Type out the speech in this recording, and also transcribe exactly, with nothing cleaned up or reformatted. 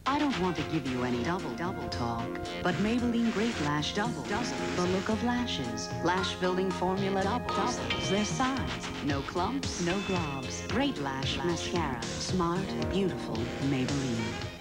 I don't want to give you any double-double talk, but Maybelline Great Lash Double does the look of lashes. Lash building formula double doubles their size. No clumps, no globs. Great Lash Mascara. Smart, beautiful Maybelline.